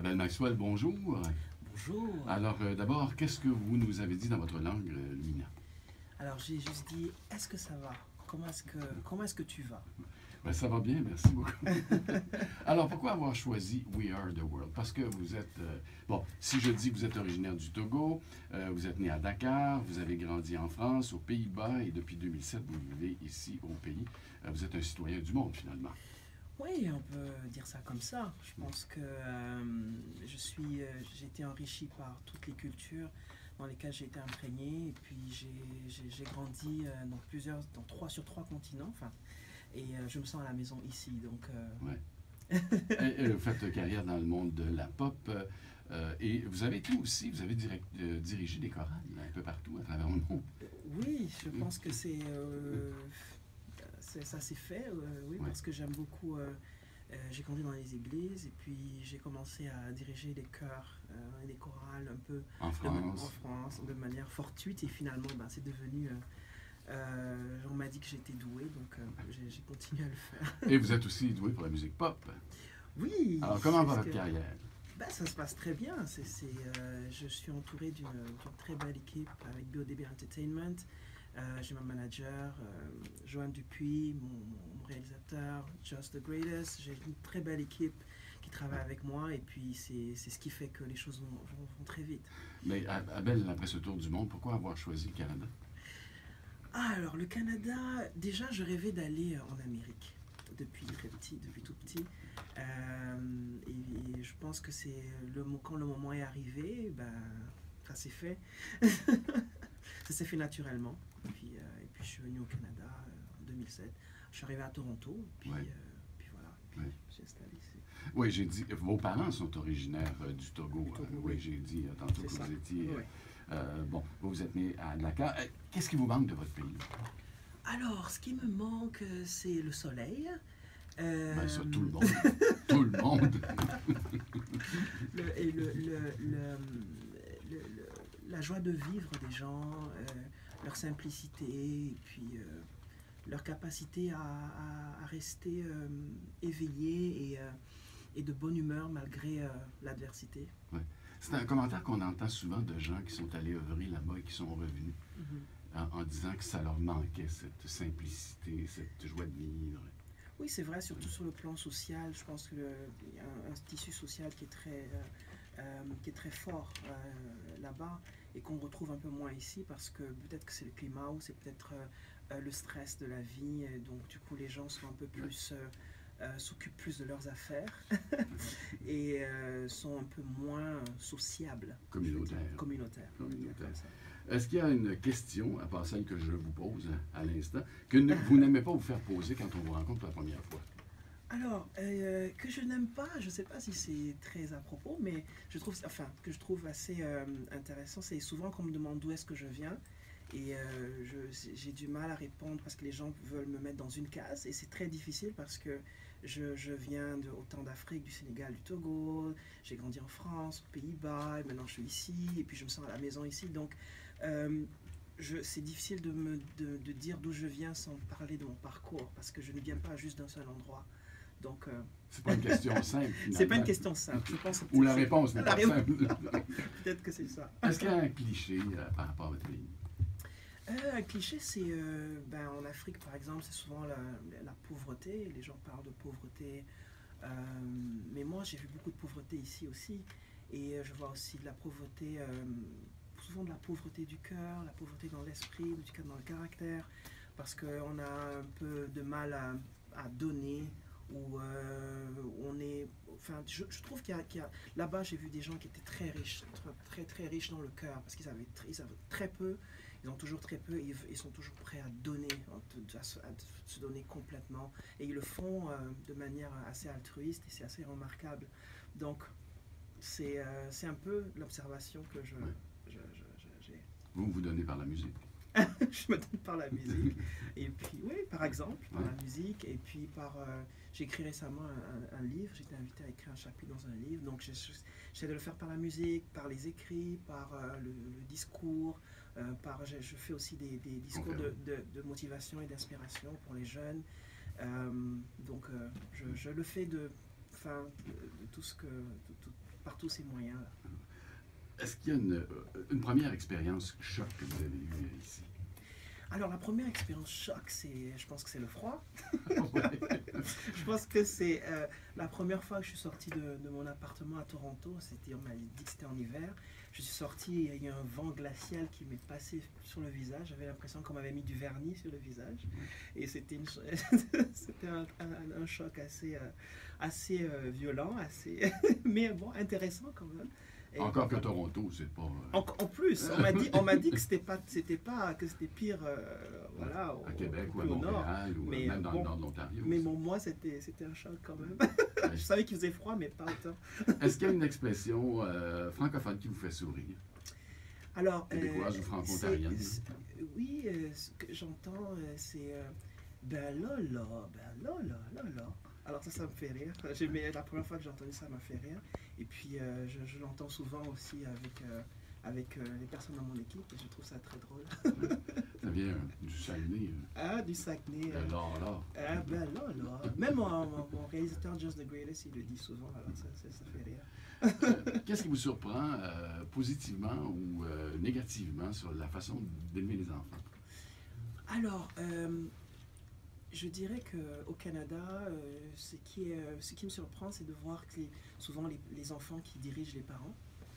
Abel Maxwell, bonjour. Bonjour. Alors, d'abord, qu'est-ce que vous nous avez dit dans votre langue, Lumina? Alors, j'ai juste dit, est-ce que ça va? Comment est-ce que tu vas? Ben, ça va bien, merci beaucoup. Alors, pourquoi avoir choisi We Are the World? Parce que vous êtes... bon, si je dis que vous êtes originaire du Togo, vous êtes né à Dakar, vous avez grandi en France, aux Pays-Bas, et depuis 2007, vous vivez ici au pays. Vous êtes un citoyen du monde, finalement. Oui, on peut dire ça comme ça. Je pense que j'ai été enrichi par toutes les cultures dans lesquelles j'ai été imprégné. Et puis, j'ai grandi sur trois continents. Enfin, et je me sens à la maison ici. Donc, Ouais. Et vous faites carrière dans le monde de la pop. Et vous avez été aussi, vous avez dirigé des chorales un peu partout à travers le monde. oui, je pense que ça s'est fait, oui, Ouais. parce que j'aime beaucoup. J'ai grandi dans les églises et puis j'ai commencé à diriger des chœurs et des chorales un peu En en France. France de manière fortuite et finalement c'est devenu. On m'a dit que j'étais douée donc j'ai continué à le faire. Et vous êtes aussi doué pour la musique pop. Oui! Alors, comment va parce votre que- carrière? Ben, ça se passe très bien. Je suis entouré d'une très belle équipe avec BODB Entertainment. J'ai mon manager, Joanne Dupuis, mon réalisateur, Just the Greatest. J'ai une très belle équipe qui travaille avec moi et puis c'est ce qui fait que les choses vont très vite. Mais Abel, après ce tour du monde, pourquoi avoir choisi le Canada? Ah, alors le Canada, déjà je rêvais d'aller en Amérique depuis très petit, depuis tout petit. Et je pense que quand le moment est arrivé, ben, ça s'est fait. Ça s'est fait naturellement. Et puis je suis venu au Canada en 2007. Je suis arrivé à Toronto, Ouais. puis voilà, puis Ouais. je me suis installé ici. Oui, j'ai dit, vos parents sont originaires du Togo. Du Togo, Oui, oui. j'ai dit tantôt C'est que ça. vous étiez... Ouais. bon, vous êtes né à Dakar. Qu'est-ce qui vous manque de votre pays? Alors, ce qui me manque, c'est le soleil. Ben, ça, tout le monde. Tout le monde. le- et le- le- la joie de vivre des gens, leur simplicité, et puis leur capacité à rester éveillé et de bonne humeur malgré l'adversité. C'est un commentaire qu'on entend souvent de gens qui sont allés œuvrer là-bas et qui sont revenus en disant que ça leur manquait, cette simplicité, cette joie de vivre. Oui, c'est vrai, surtout sur le plan social. Je pense qu'il y a un tissu social qui est très fort là-bas et qu'on retrouve un peu moins ici parce que peut-être que c'est le climat ou c'est peut-être le stress de la vie. Et donc, du coup, les gens sont un peu plus. S'occupent plus de leurs affaires et sont un peu moins sociables. Communautaire. Communautaires. Communautaire. Comme ça. Est-ce qu'il y a une question, à part celle que je vous pose à l'instant, que vous n'aimez pas vous faire poser quand on vous rencontre pour la première fois? Alors, que je n'aime pas, je ne sais pas si c'est très à propos, mais que je trouve assez intéressant, c'est souvent qu'on me demande d'où est-ce que je viens. Et j'ai du mal à répondre parce que les gens veulent me mettre dans une case. Et c'est très difficile parce que je viens autant d'Afrique, du Sénégal, du Togo. J'ai grandi en France, aux Pays-Bas, et maintenant je suis ici. Et puis je me sens à la maison ici. Donc c'est difficile de dire d'où je viens sans parler de mon parcours parce que je ne viens pas juste d'un seul endroit. Donc, C'est pas une question simple. c'est pas une question simple. Je pense que Ou la réponse n'est La pas réponse- simple. peut-être que c'est ça. Est-ce qu'il y a un cliché par rapport à votre pays? Un cliché, c'est en Afrique, par exemple, c'est souvent la pauvreté. Les gens parlent de pauvreté. Mais moi, j'ai vu beaucoup de pauvreté ici aussi. Et je vois aussi de la pauvreté, souvent de la pauvreté du cœur, la pauvreté dans l'esprit, dans le caractère. Parce qu'on a un peu de mal à donner. Où on est. Enfin, je trouve là-bas, j'ai vu des gens qui étaient très riches, très, très riches dans le cœur. Parce qu'ils avaient très peu. Ils ont toujours très peu et ils sont toujours prêts à donner, à se donner complètement. Et ils le font de manière assez altruiste et c'est assez remarquable. Donc, c'est un peu l'observation que j'ai. Vous donnez par la musique. Je me donne par la musique. Et puis, oui, par exemple, par la musique. Et puis, j'ai écrit récemment un livre. J'ai été invité à écrire un chapitre dans un livre. Donc, j'essaie de le faire par la musique, par les écrits, par le discours. Je fais aussi des discours de motivation et d'inspiration pour les jeunes. Donc, je le fais de tout ce que par tous ces moyens-là. Est-ce qu'il y a une première expérience choc que vous avez eue ici? Alors, la première expérience choc, je pense que c'est le froid. Ouais. Je pense que c'est la première fois que je suis sorti de mon appartement à Toronto. On m'a dit que c'était en hiver. Je suis sorti, il y a eu un vent glacial qui m'est passé sur le visage. J'avais l'impression qu'on m'avait mis du vernis sur le visage. Et c'était un choc assez violent, mais bon, intéressant quand même. Et Encore que Toronto, c'est pas... en plus, on m'a dit que c'était pire, voilà, à Québec ou à plus au nord. Montréal ou Mais même dans bon, le nord de l'Ontario. Mais aussi. bon, moi, c'était un choc quand même. Je savais qu'il faisait froid, mais pas autant. Est-ce qu'il y a une expression francophone qui vous fait sourire? Alors, Québécoise ou franco-ontarienne? oui, ce que j'entends, c'est ben là, là. Alors ça me fait rire. La première fois que j'ai entendu ça m'a fait rire. Et puis, je l'entends souvent aussi avec les personnes dans mon équipe et je trouve ça très drôle. Ça vient du Saguenay. Ah, du Saguenay. Là. Ah, ben là. Même mon réalisateur Just the Greatest, il le dit souvent, alors ça fait rire. Qu'est-ce qui vous surprend positivement ou négativement sur la façon d'élever les enfants? Alors, je dirais qu'au Canada, ce qui me surprend, c'est de voir que souvent les enfants qui dirigent les parents.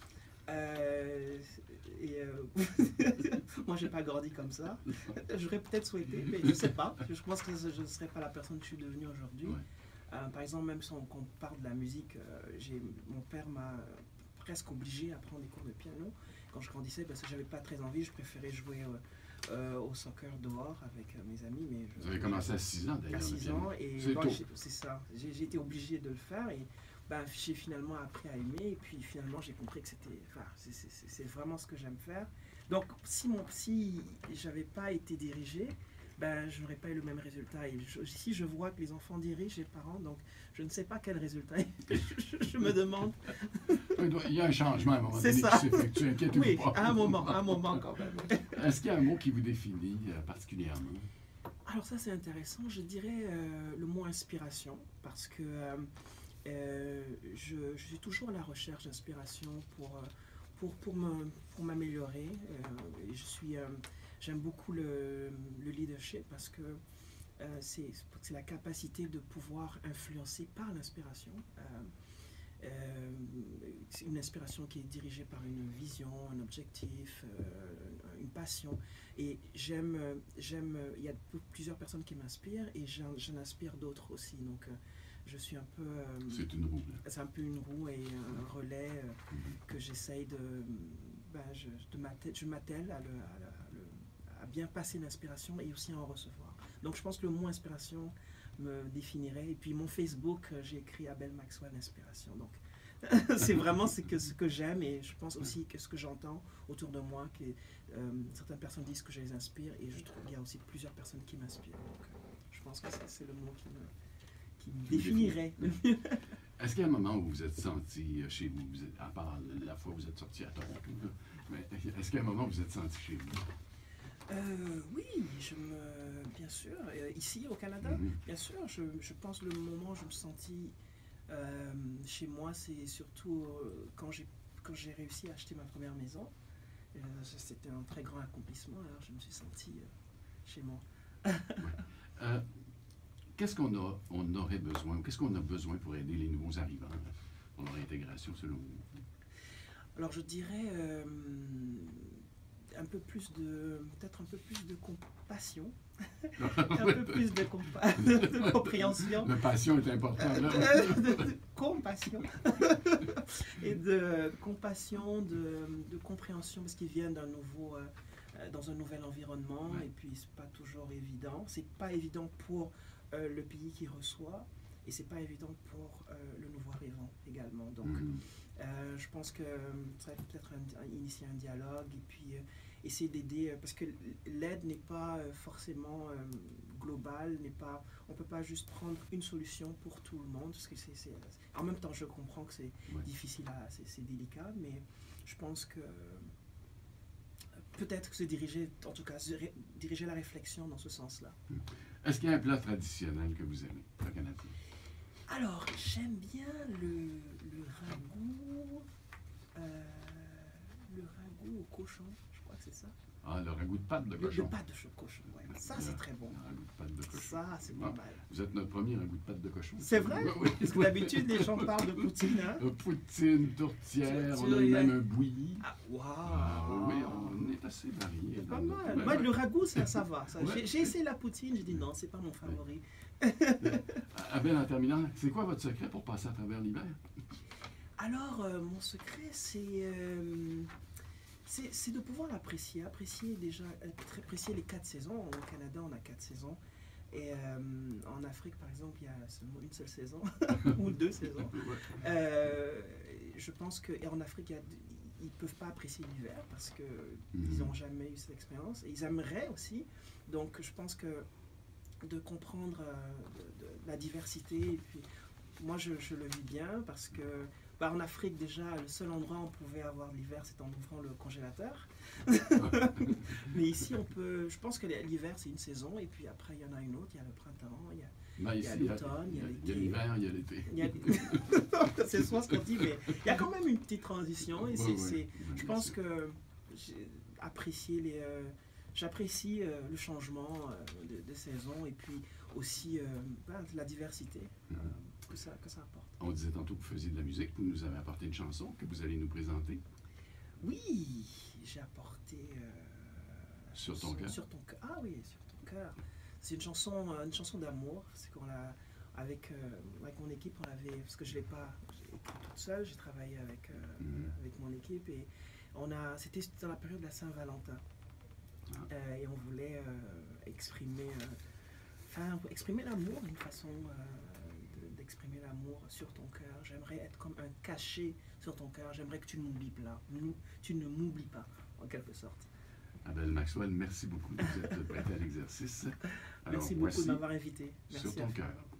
Moi, je n'ai pas grandi comme ça. J'aurais peut-être souhaité, mais je ne sais pas. Je pense que je ne serais pas la personne que je suis devenue aujourd'hui. Ouais. Par exemple, même si on parle de la musique, mon père m'a presque obligé à prendre des cours de piano quand je grandissais parce que j'avais pas très envie. Je préférais jouer au soccer dehors avec mes amis. Mais Vous avez commencé à 6 ans d'ailleurs. À 6 ans, et c'est tôt. C'est ça. J'ai été obligé de le faire et j'ai finalement appris à aimer. Et puis finalement, j'ai compris que c'est vraiment ce que j'aime faire. Donc, si j'avais pas été dirigé, je n'aurais pas eu le même résultat. Et si je vois que les enfants dirigent les parents, donc je ne sais pas quel résultat. je me demande. Il y a un changement à un moment donné C'est ça. qui s'effectue, inquiétez-vous Oui, pas. à un moment quand même. Est-ce qu'il y a un mot qui vous définit particulièrement? Alors ça, c'est intéressant. Je dirais le mot inspiration, parce que je suis toujours à la recherche d'inspiration pour m'améliorer. J'aime beaucoup le leadership parce que c'est la capacité de pouvoir influencer par l'inspiration. C'est une inspiration qui est dirigée par une vision, un objectif, une passion. Et il y a plusieurs personnes qui m'inspirent et j'en inspire d'autres aussi. Donc je suis un peu... c'est une roue. C'est un peu une roue et un relais que j'essaye je m'attelle à bien passer l'inspiration et aussi à en recevoir. Donc je pense que le mot inspiration me définirait. Et puis mon Facebook, j'ai écrit Abel Maxwell Inspiration. Donc c'est vraiment ce que j'aime et je pense aussi que ce que j'entends autour de moi, que certaines personnes disent que je les inspire et je trouve qu'il y a aussi plusieurs personnes qui m'inspirent. Donc je pense que c'est le mot qui me définirait. Est-ce qu'il y a un moment où vous vous êtes senti chez vous, à part la fois où vous êtes sorti à Toronto, mais est-ce qu'il y a un moment où vous êtes senti chez vous? Oui, bien sûr. Ici, au Canada, bien sûr. Je pense que le moment où je me sentis chez moi, c'est surtout quand j'ai réussi à acheter ma première maison. C'était un très grand accomplissement, alors je me suis senti chez moi. Qu'est-ce qu'on aurait besoin, qu'est-ce qu'on a besoin pour aider les nouveaux arrivants pour leur intégration selon vous? Alors je dirais peut-être un peu plus de compassion, un peu plus de compréhension. La passion est importante là. De compassion et de compassion, de compréhension parce qu'ils viennent dans un nouvel environnement et puis c'est pas toujours évident. C'est pas évident pour le pays qui reçoit et c'est pas évident pour le nouveau arrivant également. Donc je pense que ça va peut-être initier un dialogue et puis essayer d'aider parce que l'aide n'est pas forcément globale, on peut pas juste prendre une solution pour tout le monde parce que en même temps je comprends que c'est difficile, c'est délicat, mais je pense que peut-être que c'est diriger la réflexion dans ce sens-là. Est-ce qu'il y a un plat traditionnel que vous aimez, le Canadien? Alors, j'aime bien le ragoût, euh, le ragoût au cochon, je crois que c'est ça. Ah, le ragoût de pâte de Le cochon. pâte de cochon, ouais. Ça, c'est très bon. Le ragoût de pâte de cochon. Ça, c'est Bon, pas mal. vous êtes notre premier ragoût de pâte de cochon. C'est vrai? Oui. Parce que d'habitude, les gens parlent de poutine, hein? Poutine, tourtière, on a Tourtière. même un bouilli. Ah, Ah, waouh! oui, on est assez varié. C'est dans pas notre- mal. Ouais, Moi, ouais. le ragoût, ça va. Ça. Ouais. J'ai essayé la poutine, j'ai dit non, c'est pas mon favori. Abel, en terminant, c'est quoi votre secret pour passer à travers l'hiver? Alors, mon secret, c'est de pouvoir l'apprécier. Apprécier déjà, apprécier les 4 saisons. Au Canada, on a 4 saisons. Et en Afrique, par exemple, il y a seulement une seule saison ou 2 saisons. Je pense que, et en Afrique, ils ne peuvent pas apprécier l'hiver parce qu'ils n'ont jamais eu cette expérience. Et ils aimeraient aussi. Donc, je pense que de comprendre la diversité, et puis moi, je le vis bien parce que bah, en Afrique, déjà, le seul endroit où on pouvait avoir de l'hiver, c'est en ouvrant le congélateur. Mais ici, on peut. Je pense que l'hiver, c'est une saison, et puis après, il y en a une autre. Il y a le printemps, il y a, Ben, il y a ici, l'automne, il y a l'été. il y a l'hiver, il y a l'été. il y a- c'est souvent ce qu'on dit, mais il y a quand même une petite transition. Et je pense que apprécier j'apprécie le changement de saison, et puis aussi la diversité que ça apporte. On disait tantôt que vous faisiez de la musique, vous nous avez apporté une chanson que vous allez nous présenter. Oui, j'ai apporté Sur ton cœur. Sur ton cœur. Ah oui, sur ton cœur. C'est une chanson d'amour. C'est qu'on l'a avec mon équipe, on l'avait parce que je l'ai pas écrit toute seule. J'ai travaillé avec mon équipe, et c'était dans la période de la Saint-Valentin. Et on voulait exprimer l'amour, une façon d'exprimer l'amour sur ton cœur. J'aimerais être comme un cachet sur ton cœur. J'aimerais que tu ne m'oublies pas. Tu ne m'oublies pas, en quelque sorte. Abel Maxwell, merci beaucoup de vous être prêté à l'exercice. Alors, Merci beaucoup voici de m'avoir invité. Sur Merci ton à cœur.